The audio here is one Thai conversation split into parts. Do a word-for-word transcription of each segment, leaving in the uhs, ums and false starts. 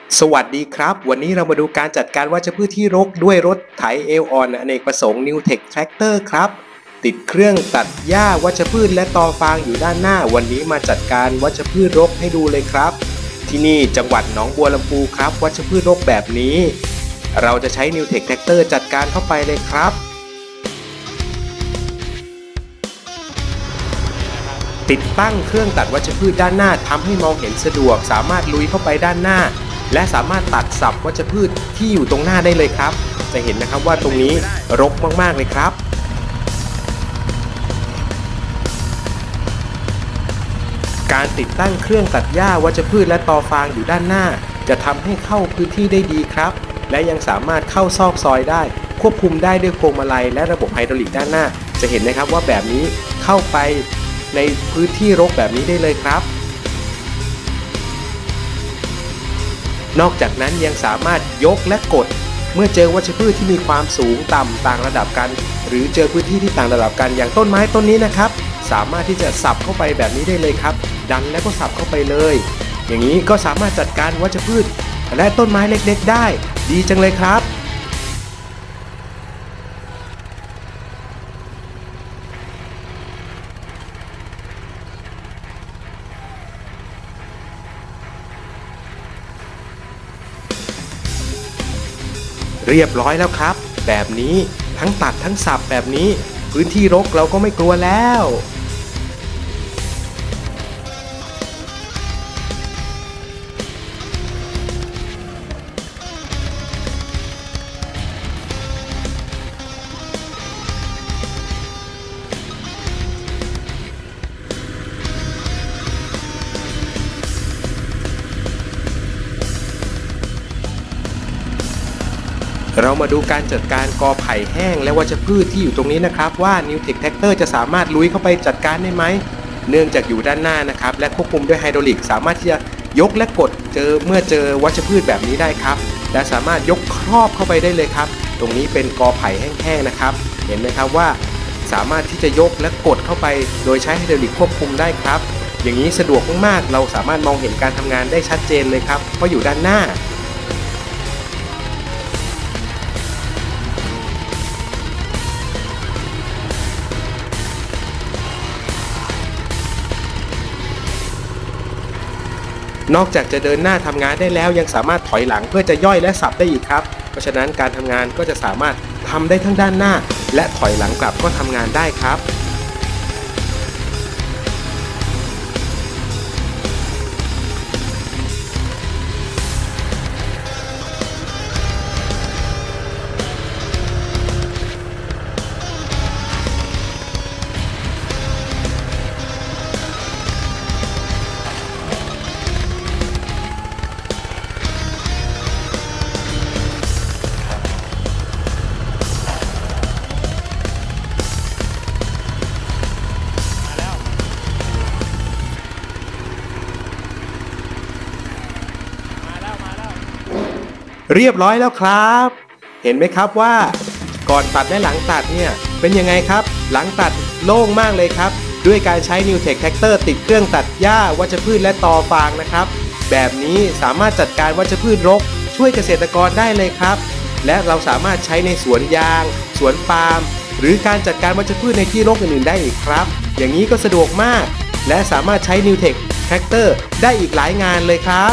สวัสดีครับวันนี้เรามาดูการจัดการวัชพืชที่รกด้วยรถไถเอลออนอเนกประสงค์ Newtek Tractor ครับติดเครื่องตัดหญ้าวัชพืชและตอฟางอยู่ด้านหน้าวันนี้มาจัดการวัชพืชรกให้ดูเลยครับที่นี่จังหวัดหนองบัวลำพูครับวัชพืชรกแบบนี้เราจะใช้ Newtek Tractor จัดการเข้าไปเลยครับติดตั้งเครื่องตัดวัชพืชด้านหน้าทำให้มองเห็นสะดวกสามารถลุยเข้าไปด้านหน้าและสามารถตัดสับวัชพืชที่อยู่ตรงหน้าได้เลยครับจะเห็นนะครับว่าตรงนี้รกมากๆเลยครับการติดตั้งเครื่องตัดหญ้าวัชพืชและตอฟางอยู่ด้านหน้าจะทำให้เข้าพื้นที่ได้ดีครับและยังสามารถเข้าซอกซอยได้ควบคุมได้ด้วยพวงมาลัยและระบบไฮดรอลิกด้านหน้าจะเห็นนะครับว่าแบบนี้เข้าไปในพื้นที่รกแบบนี้ได้เลยครับนอกจากนั้นยังสามารถยกและกดเมื่อเจอวัชพืชที่มีความสูงต่ำต่างระดับกันหรือเจอพื้นที่ที่ต่างระดับกันอย่างต้นไม้ต้นนี้นะครับสามารถที่จะสับเข้าไปแบบนี้ได้เลยครับดันแล้วก็สับเข้าไปเลยอย่างนี้ก็สามารถจัดการวัชพืชและต้นไม้เล็กๆได้ดีจังเลยครับเรียบร้อยแล้วครับแบบนี้ทั้งตัดทั้งสับแบบนี้พื้นที่รกเราก็ไม่กลัวแล้วเรามาดูการจัดการกอไผ่แห้งและวัชพืชที่อยู่ตรงนี้นะครับว่า Newtek Tractor จะสามารถลุยเข้าไปจัดการได้ไหมเนื่องจากอยู่ด้านหน้านะครับและควบคุมด้วยไฮดรอลิกสามารถที่จะยกและกดเจอเมื่อเจอวัชพืชแบบนี้ได้ครับและสามารถยกครอบเข้าไปได้เลยครับตรงนี้เป็นกอไผ่แห้งๆนะครับเห็นไหมครับว่าสามารถที่จะยกและกดเข้าไปโดยใช้ไฮดรอลิกควบคุมได้ครับอย่างนี้สะดวกมากๆเราสามารถมองเห็นการทำงานได้ชัดเจนเลยครับเพราะอยู่ด้านหน้านอกจากจะเดินหน้าทำงานได้แล้วยังสามารถถอยหลังเพื่อจะย่อยและสับได้อีกครับเพราะฉะนั้นการทำงานก็จะสามารถทำได้ทั้งด้านหน้าและถอยหลังกลับก็ทำงานได้ครับเรียบร้อยแล้วครับเห็นไหมครับว่าก่อนตัดและหลังตัดเนี่ยเป็นยังไงครับหลังตัดโล่งมากเลยครับด้วยการใช้ Newtek Tractor ติดเครื่องตัดหญ้าวัชพืชและตอฟางนะครับแบบนี้สามารถจัดการวัชพืชรกช่วยเกษตรกรได้เลยครับและเราสามารถใช้ในสวนยางสวนปาล์มหรือการจัดการวัชพืชในที่รกอื่นๆได้อีกครับอย่างนี้ก็สะดวกมากและสามารถใช้ Newtek Tractor ได้อีกหลายงานเลยครับ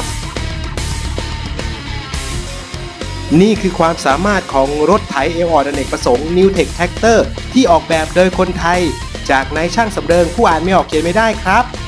นี่คือความสามารถของรถไถเอลออนอเนกประสงค์ Newtek Tractor ที่ออกแบบโดยคนไทยจากนายช่างสำเริงผู้อ่านไม่ออกเขียนไม่ได้ครับ